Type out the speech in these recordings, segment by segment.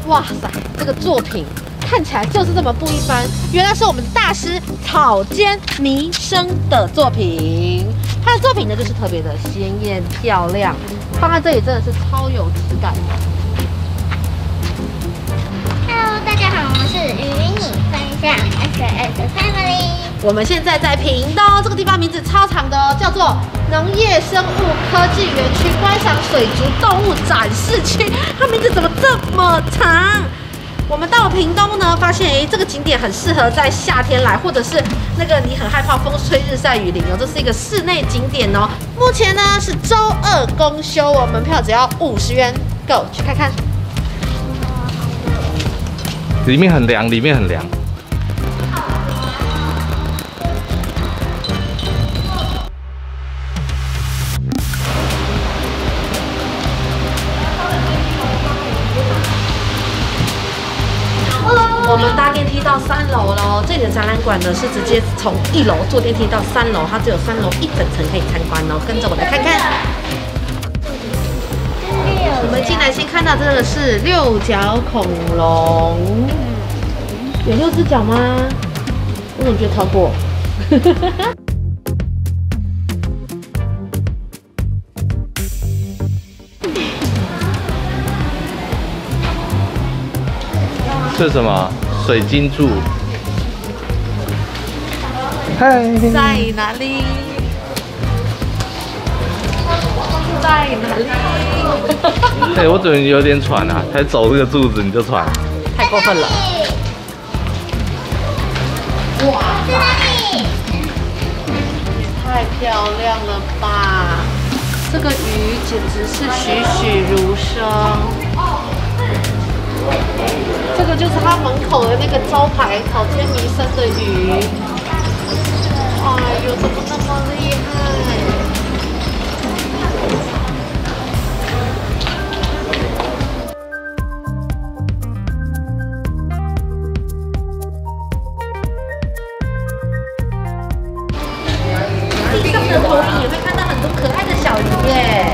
哇塞，这个作品看起来就是这么不一般，原来是我们大师草间弥生的作品。他的作品呢，就是特别的鲜艳漂亮，放在这里真的是超有质感的。 Hello， 大家好，我是与你分享 SS Family。我们现在在屏东这个地方，名字超长的哦，叫做农业生物科技园区观赏水族动物展示区。它名字怎么这么长？我们到了屏东呢，发现这个景点很适合在夏天来，或者是那个你很害怕风吹日晒雨淋哦，这是一个室内景点哦。目前呢是周二公休哦，门票只要50元 ，Go 去看看。 里面很凉，里面很凉。 我们搭电梯到3楼喽。这里的展览馆呢是直接从1楼坐电梯到3楼，它只有3楼1整层可以参观哦。跟着我来看看。我们进来先看到这个是6角恐龙，有6只脚吗？我怎么觉得超过？ 这是什么？水晶柱。嗨， 在哪里？在哪里？ 哎，我怎么有点喘啊？才走这个柱子你就喘， 太过分了！哇，在哪里？也太漂亮了吧！这个鱼简直是栩栩如生。这个就是它门口的那个招牌草间弥生的鱼。哎呦，怎么那么厉害？地上的投影也会看到很多可爱的小鱼耶，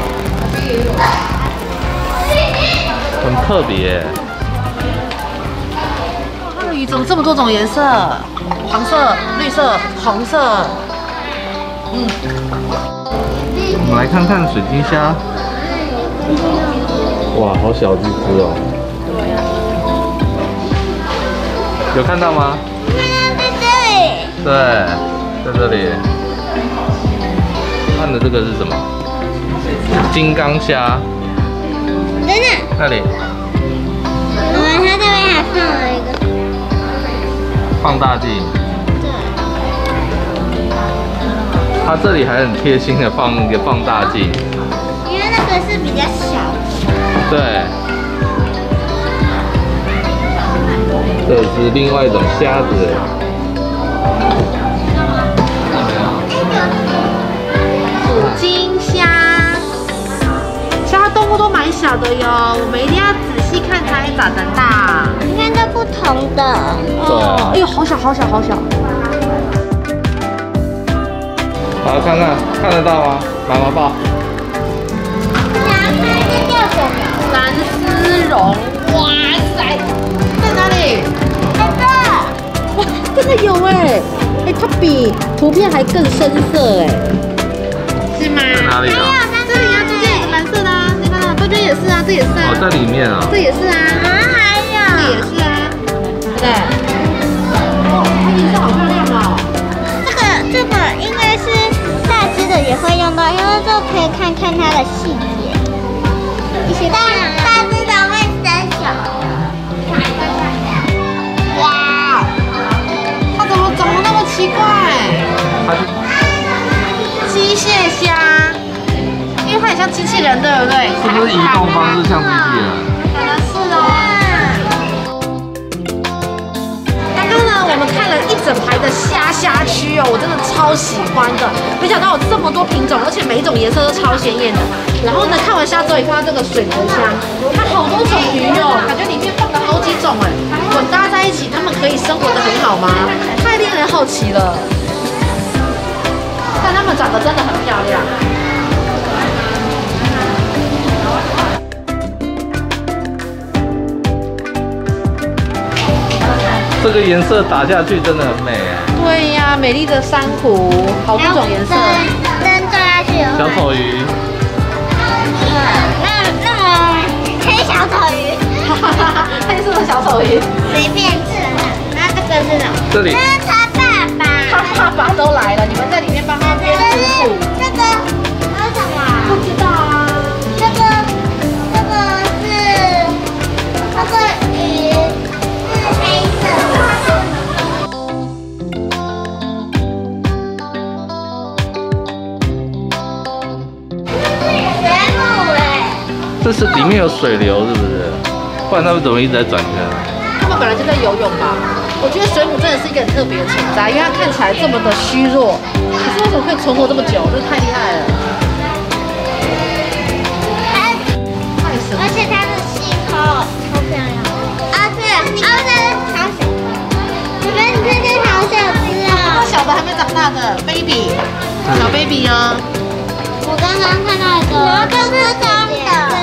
很特别。 它的鱼怎么这么多种颜色？黄色、绿色、红色。 我们来看看水晶虾。哇，好小只哦！有看到吗？ 在这里。 对，在这里。看的这个是什么？金刚虾。 等等， 那里它这边还放了一个放大镜。 对。 它这里还很贴心的放一个放大镜。 因为那个是比较小的。 对。这是另外一种虾子。 金虾，其他动物都蛮小的哟，我们一定要仔细看才长得大。 你看这不同的。 哦，哎呦，好小好小好小。 好，看看看得到吗？妈妈抱。 拿开这叫什么？ 蓝丝绒，哇塞，在哪里？ 在这。 哇，真的有哎，哎，它比图片还更深色哎，是吗？ 在哪里啊？ 这里啊，中间有个蓝色的啊，你看到，这边也是啊，这也是啊。 哦，在里面啊。 这也是啊， 还有。 这也是啊，对不对？哦，它颜色好漂亮哦。 这个应该是大只的也会用到，因为这个可以看看它的细节。大只的会生小。 哇，它怎么长得那么奇怪？ 它是机械虾，因为它很像机器人，对不对？ 是不是移动方式像机器人？ 可能是哦。刚刚呢，我们看了一整排的虾区哦，我真的超喜欢的。没想到有这么多品种，而且每一种颜色都超鲜艳的。然后呢，看完虾之后，也看到这个水族箱，它好多种鱼哦，感觉里面放了好几种哎，混搭在一起，它们可以生活得很好吗？太令人好奇了。但它们长得真的很漂亮。 这个颜色打下去真的很美哎。 对呀，美丽的珊瑚，好多种颜色。 灯照下去有小丑鱼。 那么黑小丑鱼， 黑色的小丑鱼， 随便吃。那这个是什么？ 这里。 那是他爸爸。 他爸爸都来了，你们在里面帮他编织布。 这个是什么？ 不知道啊。 这个鱼是黑色的。 这是里面有水流是不是？不然他们怎么一直在转圈？ 他们本来就在游泳吧。我觉得水母真的是一个很特别的存在，因为它看起来这么的虚弱，可是为什么可以存活这么久？这太厉害了！太神了！ 而且它的细胞超漂亮。对，超小。你们这些好小只啊！ 小的还没长大的 baby， 小 baby 哦。 我刚刚看到一个，这是公的。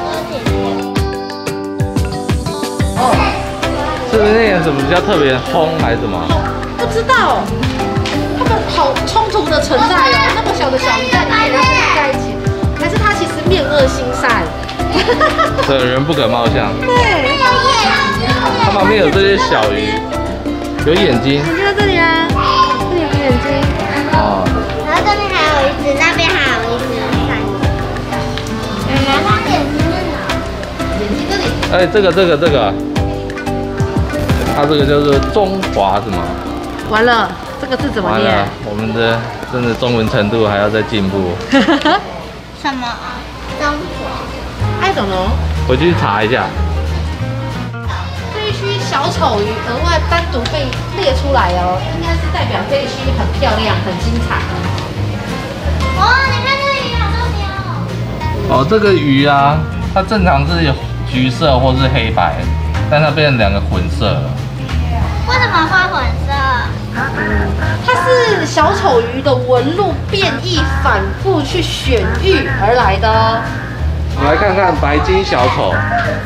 哦， 是不是那个什么比较特别轰还是什么？ 不知道，他们好冲突的存在哦。那么小的小鱼在里面，然后在一起，还是它其实面恶心善？ 对，人不可貌相。 对， 它旁边有这些小鱼，有眼睛。 眼睛在这里啊，这里有个眼睛。 哦。 然后这边还有一只，那边还有一只，三只。然后眼睛在哪？ 眼睛这里。 哎，这个，它这个叫做中华是吗？ 完了，这个字怎么念？ 完了，我们的真的中文程度还要再进步。 什么？中华。 I don't know。 回去查一下。 这一区小丑鱼额外单独被列出来哦，应该是代表这一区很漂亮、很精彩。 哦，你看这里好多牛。 哦，这个鱼啊，它正常是有橘色或是黑白，但它变成两个混色了。 为什么会混色？ 它是小丑鱼的纹路变异反复去选育而来的哦。 我们来看看白金小丑。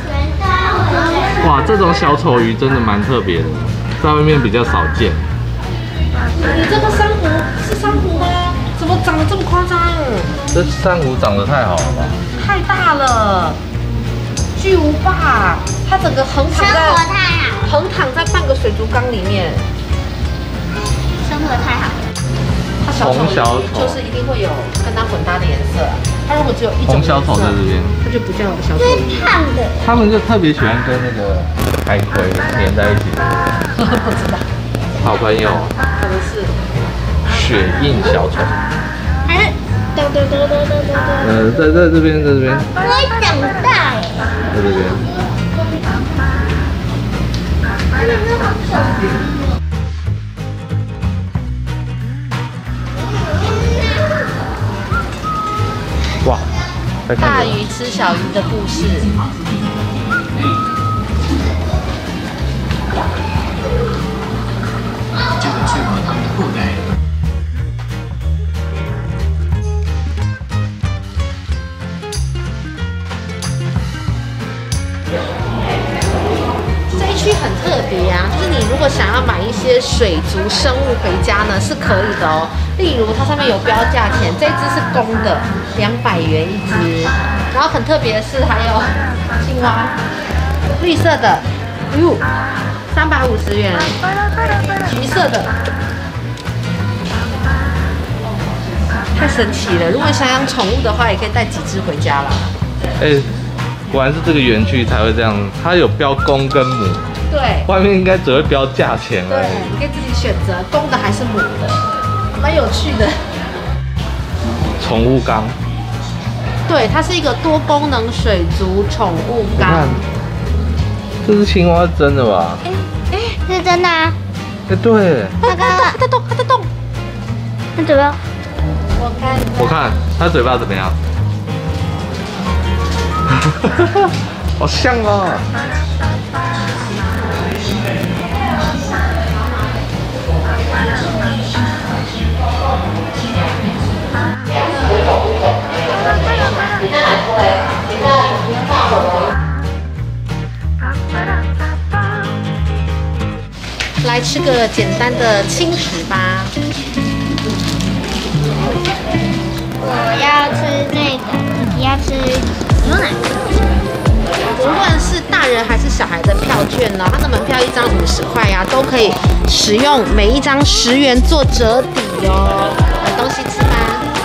哇，这种小丑鱼真的蛮特别的，在外面比较少见。 你这个珊瑚是珊瑚吗？怎么长得这么夸张？ 这珊瑚长得太好了吧？ 太大了，巨无霸，它整个横躺生在活太好， 横躺在半个水族缸里面。 生活太好。 它小丑红小丑鱼就是一定会有跟它混搭的颜色。它如果只有一种红小丑在这边， 它就不叫小丑最鱼。 胖的。 他们就特别喜欢跟那个海葵黏在一起， 不知道， 好朋友。 可能是。 血印小丑。 哎，在这边。 在这边， 会长大耶。 在这边。哇，在看大什么？ 鱼吃小鱼的故事。 这个去我们后代。 这一区很特别啊，就是你如果想要买一些水族生物回家呢，是可以的哦。例如它上面有标价钱，这一只是公的，200元一只。然后很特别的是还有青蛙，绿色的，哟，350元，橘色的，太神奇了！如果想养宠物的话，也可以带几只回家啦。 哎，果然是这个园区才会这样，它有标公跟母， 对。 外面应该只会标价钱而对， 已。 你可以自己选择公的还是母的，蛮有趣的。 宠物缸， 对，它是一个多功能水族宠物你看缸。， 这只青蛙是真的吧？ 是真的啊。 哎，对， 那个， 它在动，它在动。 那怎么？ 我看它嘴巴怎么样？好像哦。 吃个简单的轻食吧。 我要吃这个，你要吃牛奶。 无论是大人还是小孩的票券呢，它的门票1张50块呀，都可以使用每一张10元做折抵哦。有东西吃吗？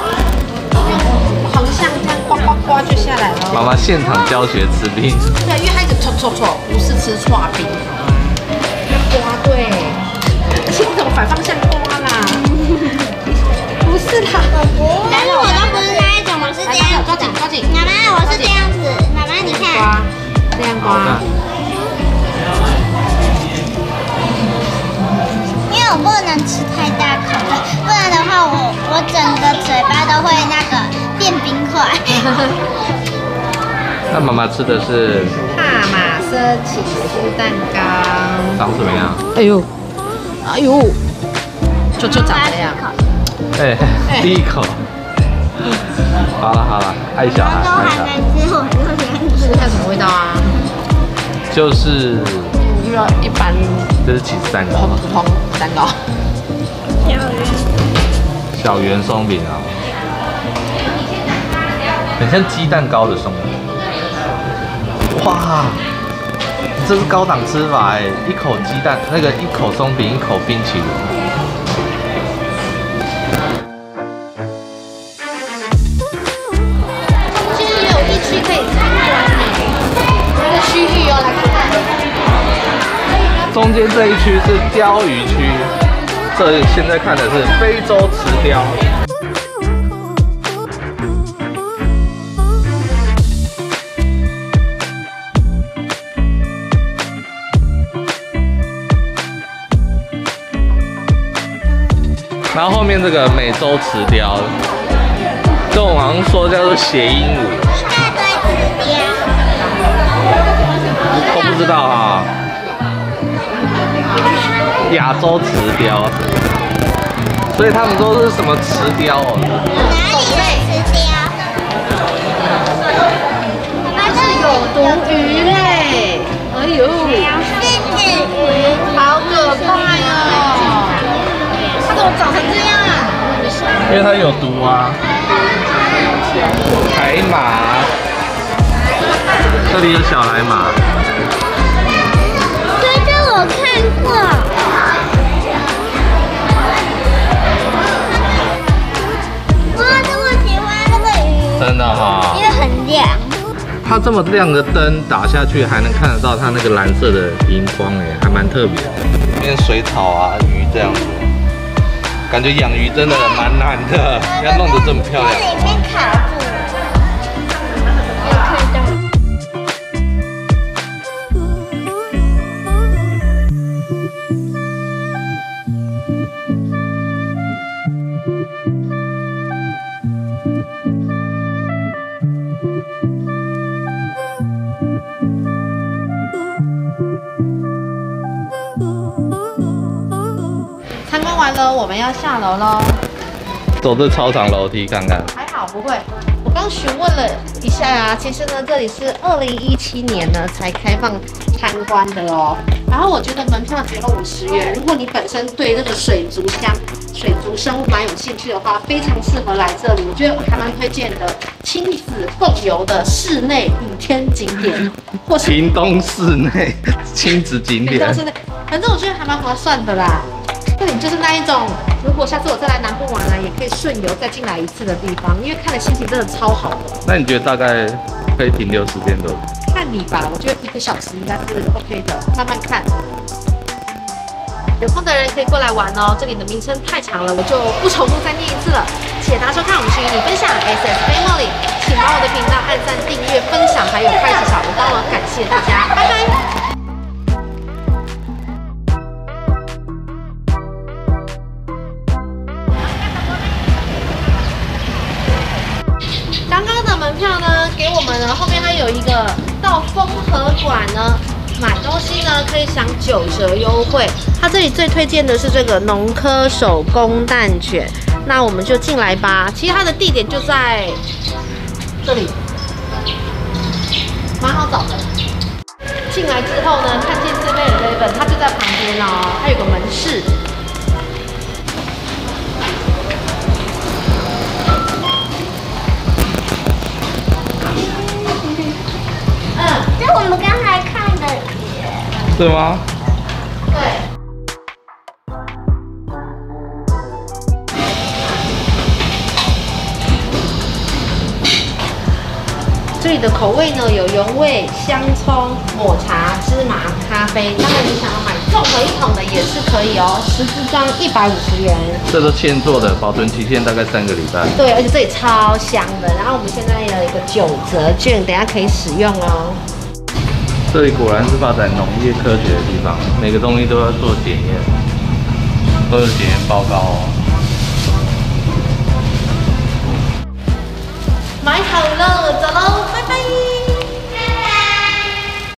横向这样呱呱呱就下来了。 妈妈现场教学吃冰。 对，因为它一直戳，不是吃刨冰。刮对，而且你怎么反方向刮啦？不是啦， 但是我都不是那一种，我是这样子。 抓紧。 妈妈，我是这样子。妈妈，你看。 这样刮。 因为我不能吃太大口的，不然的话我整个嘴巴都会那个变冰块。 那妈妈吃的是帕玛森起司蛋糕， 长什么样？ 哎呦，就长这样。 哎，第一口。好了，爱小孩， 都还没吃，我就先吃。 看什么味道啊？ 就是一般， 这是起司蛋糕， 普通蛋糕。 小圆松饼啊，很像鸡蛋糕的松饼。哇，这是高档吃法哎！一口鸡蛋，一口松饼，一口冰淇淋。 今天也有一区可以参观这个区域哦，来看看。 中间这一区是鲷鱼区，这现在看的是非洲池鲷。然后后面这个美洲池鲷，这种好像说叫做谐音舞， 一大堆池鲷， 都不知道啊。亚洲池鲷，所以他们都是什么池鲷哦？ 哪里的池鲷？ 那是有毒鱼类，哎呦， 狮子鱼， 好可怕哟！它怎么长成这样啊？ 因为它有毒啊。海马，这里有小海马。 这我看过。哇，这么喜欢这个鱼。 真的哈， 因为很亮。 它这么亮的灯打下去，还能看得到它那个蓝色的荧光哎，还蛮特别的。里面水草啊，鱼这样子，感觉养鱼真的蛮难的，要弄得这么漂亮。 在里面卡住。有看到。 参观完了，我们要下楼喽。 走这操场楼梯看看。 还好不会，我刚询问了一下啊，其实呢这里是2017年呢才开放参观的哦。然后我觉得门票只有50元，如果你本身对这个水族生物蛮有兴趣的话，非常适合来这里。我觉得还蛮推荐的，亲子共游的室内雨天景点，或是屏东市内亲子景点。 室内，反正我觉得还蛮划算的啦。这里就是那一种，如果下次我再来南部玩啊，也可以顺游再进来一次的地方，因为看的心情真的超好的。 那你觉得大概可以停留时间多久？ 看你吧，我觉得1个小时应该是 OK 的，慢慢看。有空的人可以过来玩哦，这里的名称太长了，我就不重复再念一次了。谢谢大家收看，我们是与你分享 SS Family， 请帮我的频道按赞、订阅、分享，还有开启小铃铛哦，感谢大家，拜拜。刚刚的门票呢，给我们呢，后面还有一个到丰和馆呢，买东西呢可以享9折优惠。它这里最推荐的是这个农科手工蛋卷，那我们就进来吧。其实它的地点就在这里，蛮好找的。 进来之后呢，看见7-Eleven，它就在旁边哦，它有个门市。 这我们刚才看的耶。 是吗？ 对。这里的口味呢有原味、香葱、抹茶、芝麻、咖啡。当然，你想要买综合一桶的也是可以哦，10支装150元。 这都现做的，保存期限大概3个礼拜。 对，而且这里超香的。然后我们现在有一个9折券，等一下可以使用哦。 这里果然是发展农业科学的地方，每个东西都要做检验，都有检验报告哦。 买好了，走